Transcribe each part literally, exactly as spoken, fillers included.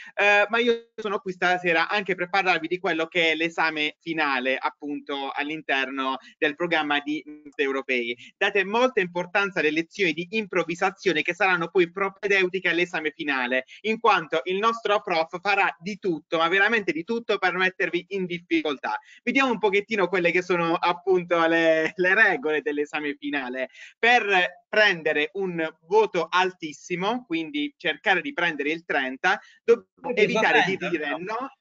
eh, ma io sono qui stasera anche per parlarvi di quello che è l'esame finale appunto all'interno del programma di europei. Date molta importanza alle lezioni di improvvisazione che saranno poi propedeutiche all'esame finale, in quanto il nostro prof farà di tutto, ma veramente di tutto per mettervi in difficoltà. Vediamo un pochettino quelle che sono appunto le, le regole dell'esame finale. Per prendere un voto altissimo, quindi cercare di prendere il trenta, dobbiamo Tu hai preso evitare di trenta, dire però. no.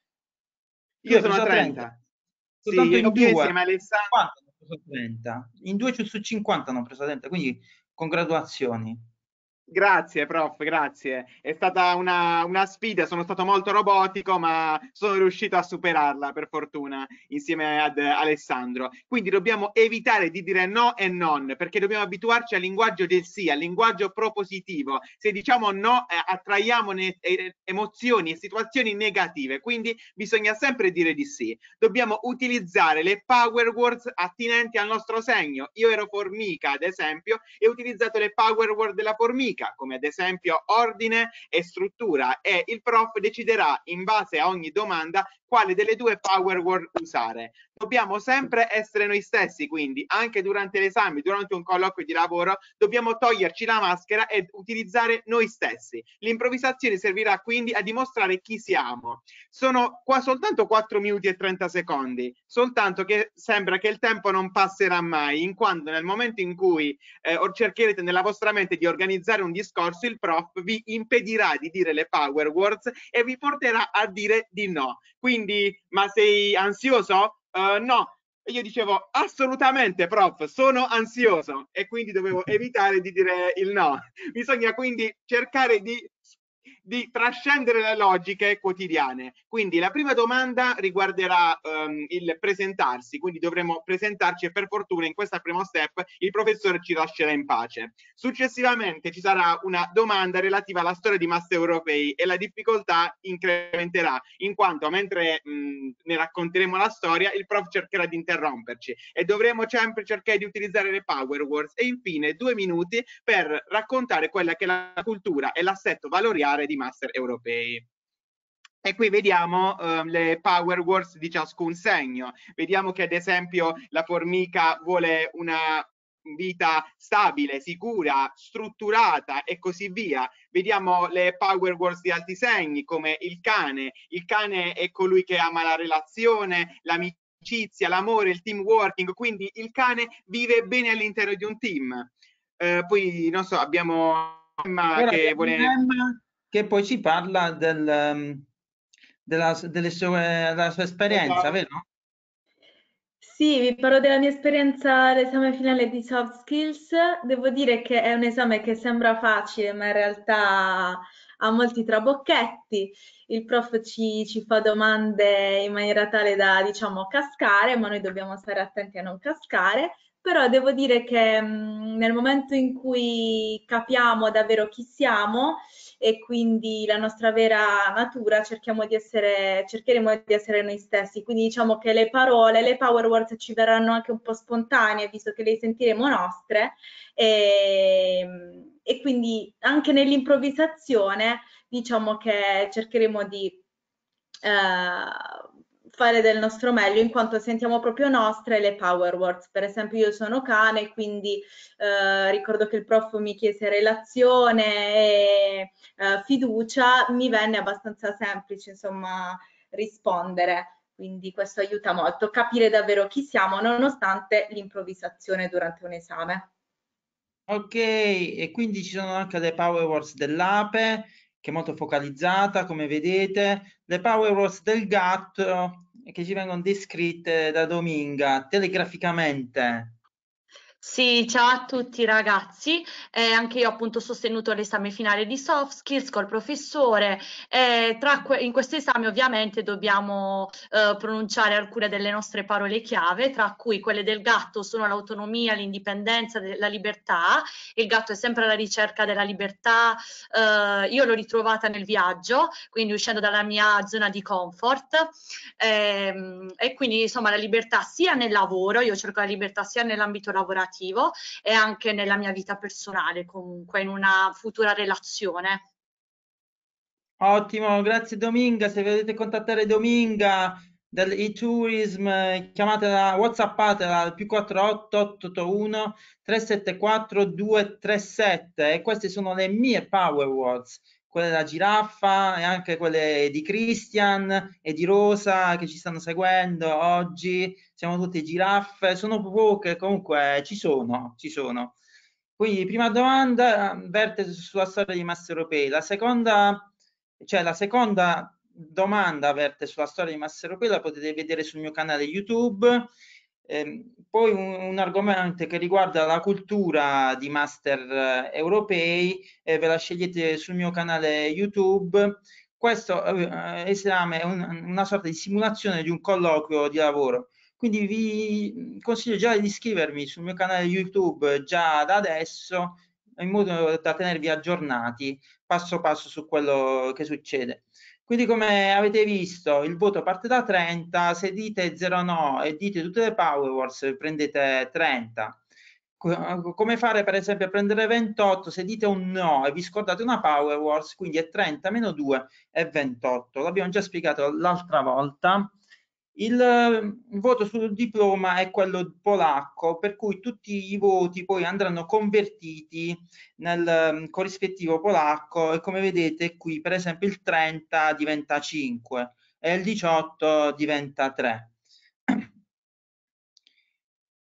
Tu Io hai sono a preso trenta. trenta. Sì, Soltanto in io due, insieme a Alessandro. cinquanta hanno preso trenta. In due su cinquanta hanno preso trenta, quindi congratulazioni. Grazie, prof, grazie. È stata una, una sfida, sono stato molto robotico, ma sono riuscito a superarla, per fortuna, insieme ad Alessandro. Quindi dobbiamo evitare di dire no e non, perché dobbiamo abituarci al linguaggio del sì, al linguaggio propositivo. Se diciamo no, eh, attraiamo ne- eh, emozioni e situazioni negative, quindi bisogna sempre dire di sì. Dobbiamo utilizzare le power words attinenti al nostro segno. Io ero formica, ad esempio, e ho utilizzato le power word della formica, come ad esempio ordine e struttura, e il prof deciderà in base a ogni domanda quale delle due power word usare. Dobbiamo sempre essere noi stessi, quindi anche durante l'esame, durante un colloquio di lavoro, dobbiamo toglierci la maschera e utilizzare noi stessi. L'improvvisazione servirà quindi a dimostrare chi siamo. Sono qua soltanto quattro minuti e trenta secondi, soltanto che sembra che il tempo non passerà mai, in quanto nel momento in cui eh, cercherete nella vostra mente di organizzare un discorso, il prof vi impedirà di dire le power words e vi porterà a dire di no. Quindi, ma sei ansioso? Uh, no. E io dicevo assolutamente, prof, sono ansioso, e quindi dovevo evitare di dire il no. Bisogna quindi cercare di di trascendere le logiche quotidiane. Quindi la prima domanda riguarderà um, il presentarsi, quindi dovremo presentarci e per fortuna in questo primo step il professore ci lascerà in pace. Successivamente ci sarà una domanda relativa alla storia di Master Europei e la difficoltà incrementerà, in quanto mentre mh, ne racconteremo la storia il prof cercherà di interromperci e dovremo sempre cercare di utilizzare le power words e infine due minuti per raccontare quella che è la cultura e l'assetto valoriale di Master Europei. E qui vediamo uh, le power words di ciascun segno. Vediamo che ad esempio la formica vuole una vita stabile, sicura, strutturata e così via. Vediamo le power words di altri segni come il cane. Il cane è colui che ama la relazione, l'amicizia, l'amore, il team working, quindi il cane vive bene all'interno di un team. Uh, poi, non so, abbiamo Emma Ora che abbiamo vuole. Emma che poi ci parla del, um, della, delle sue- della sua esperienza, Esatto. vero? Sì, vi parlo della mia esperienza all'esame finale di soft skills. Devo dire che è un esame che sembra facile, ma in realtà ha molti trabocchetti. Il prof ci, ci fa domande in maniera tale da, diciamo, cascare, ma noi dobbiamo stare attenti a non cascare. Però devo dire che mh, nel momento in cui capiamo davvero chi siamo e quindi la nostra vera natura, cerchiamo di essere, cercheremo di essere noi stessi. Quindi diciamo che le parole, le power words ci verranno anche un po' spontanee, visto che le sentiremo nostre, e, e quindi anche nell'improvvisazione diciamo che cercheremo di eh, fare del nostro meglio in quanto sentiamo proprio nostre le power words. Per esempio io sono cane, quindi eh, ricordo che il prof mi chiese relazione e eh, fiducia, mi venne abbastanza semplice insomma rispondere. Quindi questo aiuta molto, capire davvero chi siamo nonostante l'improvvisazione durante un esame. Ok, e quindi ci sono anche le power words dell'ape, che è molto focalizzata, come vedete, le power words del gatto, che ci vengono descritte da Dominga telegraficamente. Sì, ciao a tutti ragazzi, eh, anche io appunto ho sostenuto l'esame finale di soft skills col professore e tra que- in questo esame ovviamente dobbiamo eh, pronunciare alcune delle nostre parole chiave, tra cui quelle del gatto sono l'autonomia, l'indipendenza, la libertà. Il gatto è sempre alla ricerca della libertà, eh, io l'ho ritrovata nel viaggio, quindi uscendo dalla mia zona di comfort ehm, e quindi insomma la libertà sia nel lavoro, io cerco la libertà sia nell'ambito lavorativo e anche nella mia vita personale, comunque in una futura relazione. Ottimo, grazie Dominga. Se volete contattare Dominga dell'e-tourism, chiamatela, whatsappatela al più quattro otto otto otto uno tre sette quattro due tre sette, e queste sono le mie Power Words, quelle della Giraffa e anche quelle di Christian e di Rosa che ci stanno seguendo oggi. Siamo tutte giraffe, sono poche, comunque ci sono, ci sono. Quindi prima domanda verte sulla storia di Master Europei, la seconda, cioè la seconda domanda verte sulla storia di Master Europei, la potete vedere sul mio canale YouTube. Eh, poi un, un argomento che riguarda la cultura di Master Europei, eh, ve la scegliete sul mio canale YouTube. Questo eh, esame è un, una sorta di simulazione di un colloquio di lavoro. Quindi vi consiglio già di iscrivermi sul mio canale YouTube già da adesso, in modo da tenervi aggiornati passo passo su quello che succede. Quindi, come avete visto, il voto parte da trenta, se dite zero no e dite tutte le Power Words prendete trenta. Come fare per esempio a prendere ventotto, se dite un no e vi scordate una Power Words, quindi è trenta meno due è ventotto. L'abbiamo già spiegato l'altra volta. Il, il voto sul diploma è quello polacco, per cui tutti i voti poi andranno convertiti nel corrispettivo polacco, e come vedete qui per esempio il trenta diventa cinque e il diciotto diventa tre.